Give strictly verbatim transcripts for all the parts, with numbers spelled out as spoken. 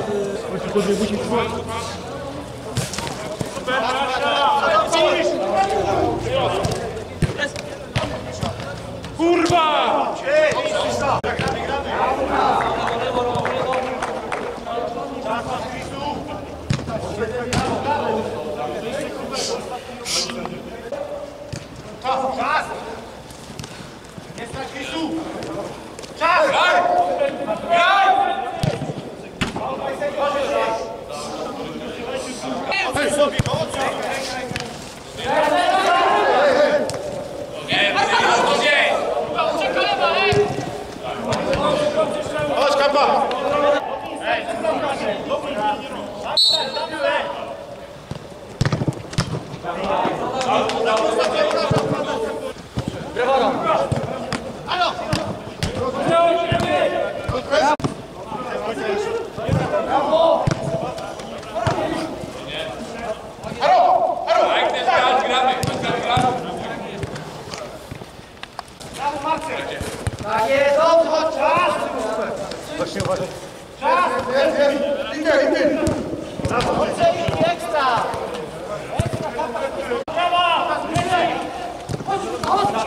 Kurwa! Czas! Nie strać Kristu! Czas! Graj! Graj! Chodź sobie, pomocy! Chodź, kapa! Tak jest, dobrze, czas! Właśnie uważaj. Czas! Idzie, idzie! Oczej, ekstra! Brawa! Chodź, chodź!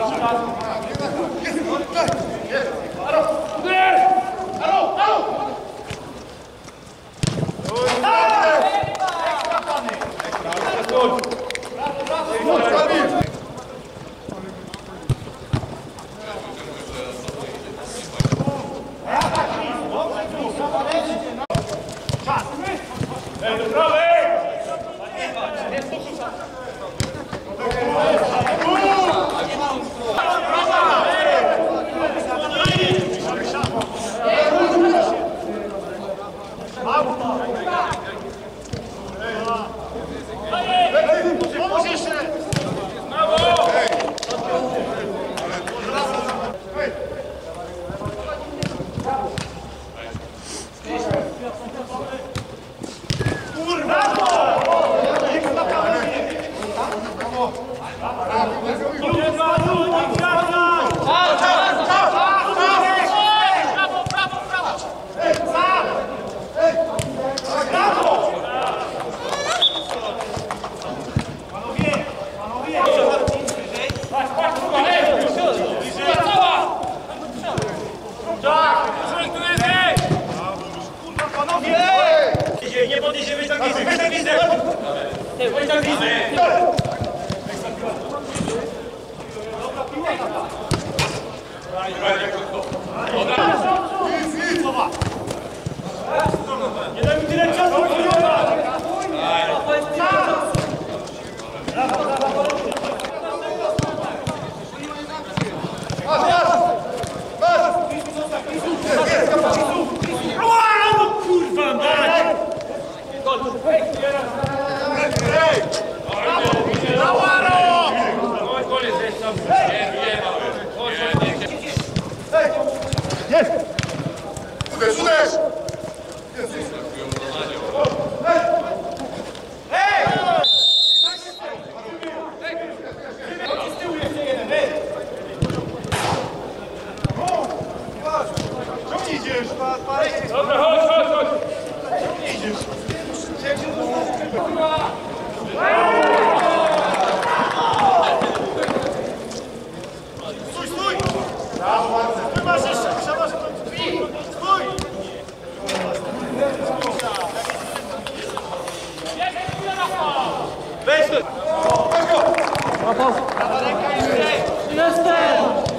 Halo, halo! Ekstra, pany! Brawo, brawo! Nie podniesiemy tak widzę, tak widzę! Nie, tak widzę! Nie daj mi tyle czasu! Kurwa, daj! Jest! Uderz, uderz! Ciągnij idziesz! Dobra, chodź, chodź, chodź! Ciągnij idziesz! Stój, stój! Ty masz jeszcze, trzeba, że to drzwi! Stój! Weź to! Prawa ręka i szybciej! Jestem!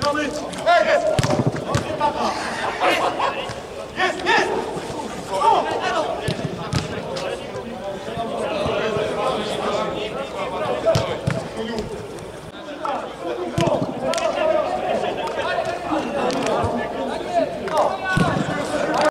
strony. Ej, jest! Dobrze, tata.